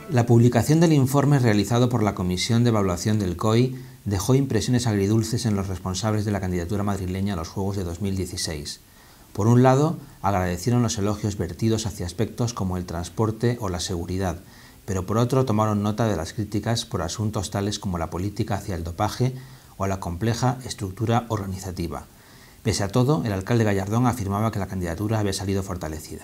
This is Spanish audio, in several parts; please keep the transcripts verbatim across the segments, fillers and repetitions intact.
La publicación del informe realizado por la Comisión de Evaluación del C O I dejó impresiones agridulces en los responsables de la candidatura madrileña a los Juegos de dos mil dieciséis. Por un lado, agradecieron los elogios vertidos hacia aspectos como el transporte o la seguridad, pero por otro tomaron nota de las críticas por asuntos tales como la política hacia el dopaje o la compleja estructura organizativa. Pese a todo, el alcalde Gallardón afirmaba que la candidatura había salido fortalecida.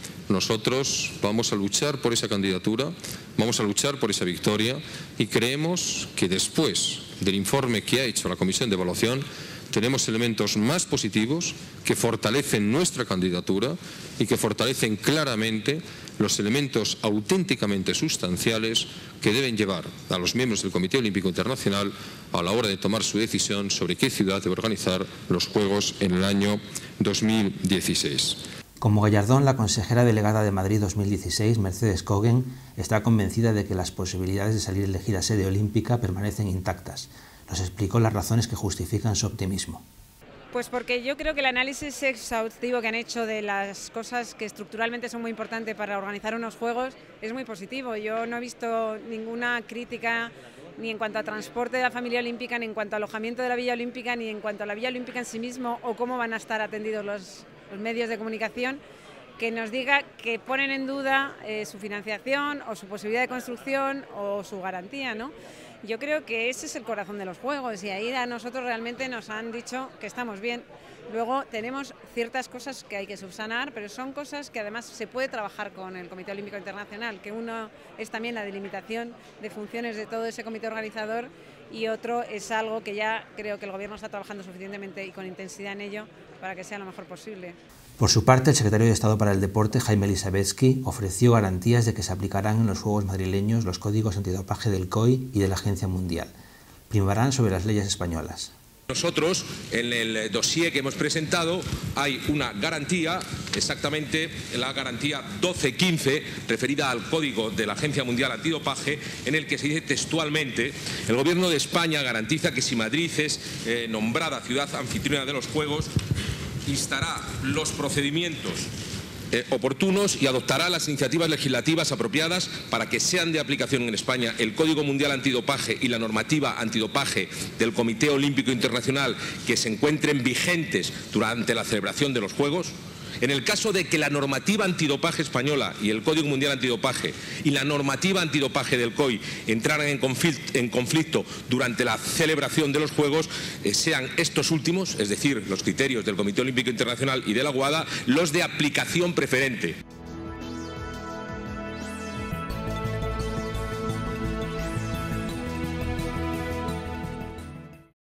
Nosotros vamos a luchar por esa candidatura, vamos a luchar por esa victoria y creemos que después del informe que ha hecho la Comisión de Evaluación tenemos elementos más positivos que fortalecen nuestra candidatura y que fortalecen claramente los elementos auténticamente sustanciales que deben llevar a los miembros del Comité Olímpico Internacional a la hora de tomar su decisión sobre qué ciudad debe organizar los Juegos en el año dos mil dieciséis. Como Gallardón, la consejera delegada de Madrid dos mil dieciséis, Mercedes Coguen, está convencida de que las posibilidades de salir elegida sede olímpica permanecen intactas. Nos explicó las razones que justifican su optimismo. Pues porque yo creo que el análisis exhaustivo que han hecho de las cosas que estructuralmente son muy importantes para organizar unos Juegos es muy positivo. Yo no he visto ninguna crítica ni en cuanto a transporte de la familia olímpica, ni en cuanto a alojamiento de la Villa Olímpica, ni en cuanto a la Villa Olímpica en sí mismo o cómo van a estar atendidos los, los medios de comunicación, que nos diga que ponen en duda eh, su financiación o su posibilidad de construcción o su garantía, ¿no? Yo creo que ese es el corazón de los Juegos y ahí a nosotros realmente nos han dicho que estamos bien. Luego tenemos ciertas cosas que hay que subsanar, pero son cosas que además se puede trabajar con el Comité Olímpico Internacional, que uno es también la delimitación de funciones de todo ese comité organizador y otro es algo que ya creo que el Gobierno está trabajando suficientemente y con intensidad en ello para que sea lo mejor posible. Por su parte, el secretario de Estado para el Deporte, Jaime Elisabetsky, ofreció garantías de que se aplicarán en los Juegos madrileños los códigos antidopaje del C O I y de la Agencia Mundial. Primarán sobre las leyes españolas. Nosotros, en el dossier que hemos presentado, hay una garantía, exactamente la garantía doce quince, referida al Código de la Agencia Mundial Antidopaje, en el que se dice textualmente: el Gobierno de España garantiza que si Madrid es eh, nombrada ciudad anfitriona de los Juegos, instará los procedimientos Eh, oportunos y adoptará las iniciativas legislativas apropiadas para que sean de aplicación en España el Código Mundial Antidopaje y la normativa antidopaje del Comité Olímpico Internacional que se encuentren vigentes durante la celebración de los Juegos. En el caso de que la normativa antidopaje española y el Código Mundial Antidopaje y la normativa antidopaje del C O I entraran en conflicto, en conflicto durante la celebración de los Juegos, eh, sean estos últimos, es decir, los criterios del Comité Olímpico Internacional y de la WADA, los de aplicación preferente.